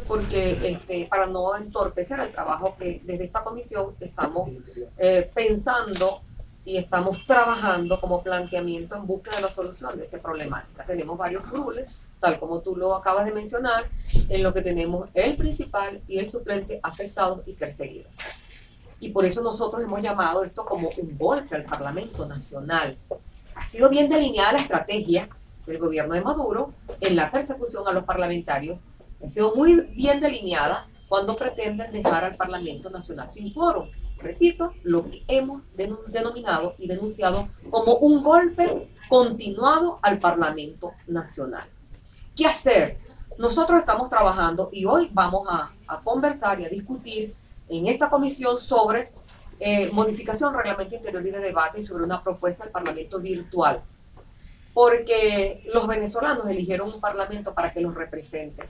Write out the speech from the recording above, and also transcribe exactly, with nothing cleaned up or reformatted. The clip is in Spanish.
porque este, para no entorpecer el trabajo que desde esta comisión estamos eh, pensando y estamos trabajando como planteamiento en busca de la solución de esa problemática. Tenemos varios curules, tal como tú lo acabas de mencionar, en lo que tenemos el principal y el suplente afectados y perseguidos. Y por eso nosotros hemos llamado esto como un golpe al Parlamento Nacional. Ha sido bien delineada la estrategia del gobierno de Maduro en la persecución a los parlamentarios. Ha sido muy bien delineada cuando pretenden dejar al Parlamento Nacional sin quórum. Repito, lo que hemos denominado y denunciado como un golpe continuado al Parlamento Nacional. ¿Qué hacer? Nosotros estamos trabajando y hoy vamos a, a conversar y a discutir en esta comisión sobre eh, modificación reglamento interior y de debate y sobre una propuesta del Parlamento virtual, porque los venezolanos eligieron un parlamento para que los represente.